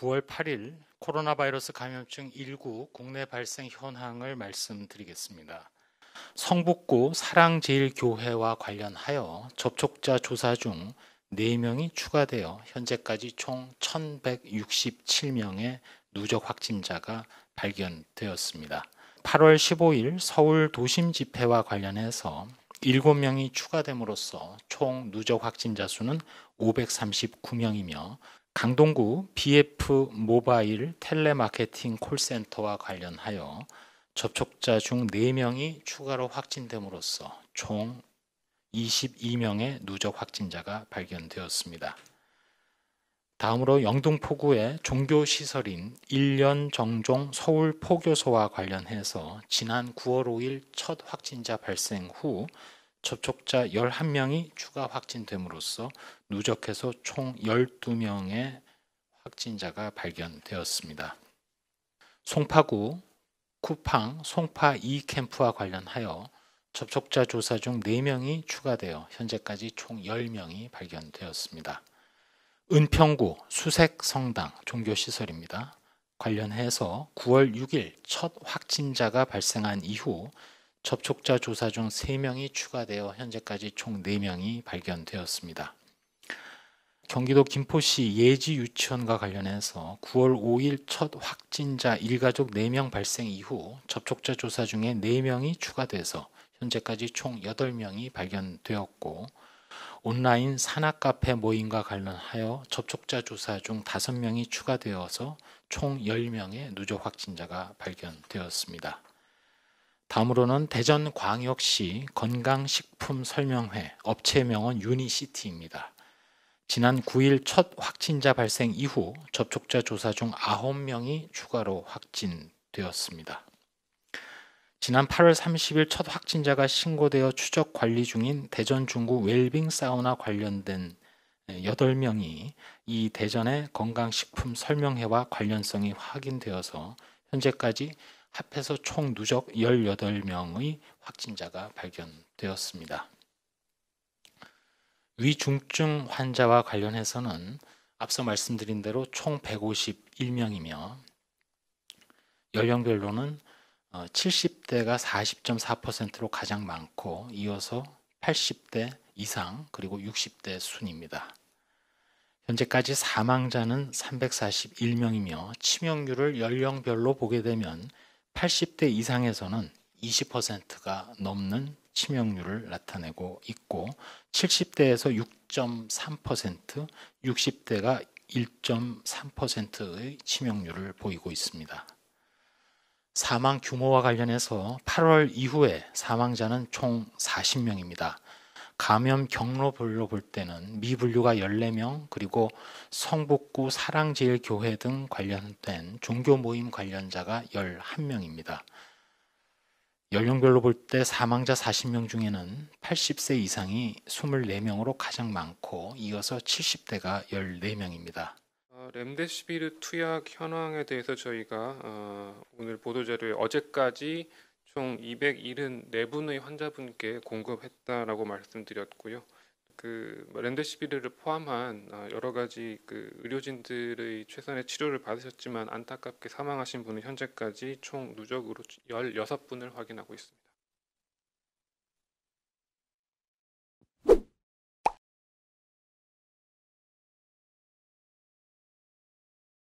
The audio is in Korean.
9월 8일 코로나 바이러스 감염증 19 국내 발생 현황을 말씀드리겠습니다. 성북구 사랑제일교회와 관련하여 접촉자 조사 중 4명이 추가되어 현재까지 총 1,167명의 누적 확진자가 발견되었습니다. 8월 15일 서울 도심 집회와 관련해서 7명이 추가됨으로써 총 누적 확진자 수는 539명이며 강동구 BF 모바일 텔레마케팅 콜센터와 관련하여 접촉자 중 4명이 추가로 확진됨으로써 총 22명의 누적 확진자가 발견되었습니다. 다음으로 영등포구의 종교시설인 1년 정종 서울포교소와 관련해서 지난 9월 5일 첫 확진자 발생 후 접촉자 11명이 추가 확진됨으로써 누적해서 총 12명의 확진자가 발견되었습니다. 송파구 쿠팡 송파 2캠프와 관련하여 접촉자 조사 중 4명이 추가되어 현재까지 총 10명이 발견되었습니다. 은평구 수색성당 종교시설입니다. 관련해서 9월 6일 첫 확진자가 발생한 이후 접촉자 조사 중 3명이 추가되어 현재까지 총 4명이 발견되었습니다. 경기도 김포시 예지 유치원과 관련해서 9월 5일 첫 확진자 일가족 4명 발생 이후 접촉자 조사 중에 4명이 추가돼서 현재까지 총 8명이 발견되었고 온라인 산악카페 모임과 관련하여 접촉자 조사 중 5명이 추가되어서 총 10명의 누적 확진자가 발견되었습니다. 다음으로는 대전광역시 건강식품설명회 업체명은 유니시티입니다. 지난 9일 첫 확진자 발생 이후 접촉자 조사 중 9명이 추가로 확진되었습니다. 지난 8월 30일 첫 확진자가 신고되어 추적 관리 중인 대전 중구 웰빙 사우나 관련된 8명이 이 대전의 건강식품설명회와 관련성이 확인되어서 현재까지 합해서 총 누적 18명의 확진자가 발견되었습니다. 위중증 환자와 관련해서는 앞서 말씀드린 대로 총 151명이며 연령별로는 70대가 40.4%로 가장 많고 이어서 80대 이상 그리고 60대 순입니다. 현재까지 사망자는 341명이며 치명률을 연령별로 보게 되면 80대 이상에서는 20%가 넘는 치명률을 나타내고 있고 70대에서 6.3%, 60대가 1.3%의 치명률을 보이고 있습니다. 사망 규모와 관련해서 8월 이후에 사망자는 총 40명입니다. 감염 경로별로 볼 때는 미분류가 14명, 그리고 성북구 사랑제일교회 등 관련된 종교 모임 관련자가 11명입니다. 연령별로 볼 때 사망자 40명 중에는 80세 이상이 24명으로 가장 많고 이어서 70대가 14명입니다. 렘데시비르 투약 현황에 대해서 저희가 오늘 보도자료에 어제까지 총 274분의 환자분께 공급했다라고 말씀드렸고요. 렘데시비르를 포함한 여러 가지 의료진들의 최선의 치료를 받으셨지만 안타깝게 사망하신 분은 현재까지 총 누적으로 16분을 확인하고 있습니다.